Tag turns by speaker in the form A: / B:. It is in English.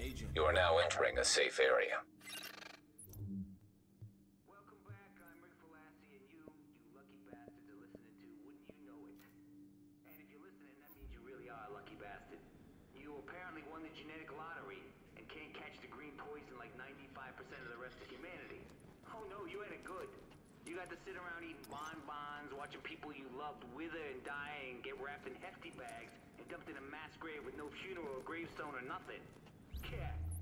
A: You are now entering a safe area.
B: Welcome back, I'm Rick Velassi, and you lucky bastards are listening to Wouldn't You Know It. And if you're listening, that means you really are a lucky bastard. You apparently won the genetic lottery and can't catch the green poison like 95% of the rest of humanity. Oh no, you had it good. You got to sit around eating bonbons, watching people you loved wither and die and get wrapped in hefty bags and dumped in a mass grave with no funeral or gravestone or nothing. Yeah,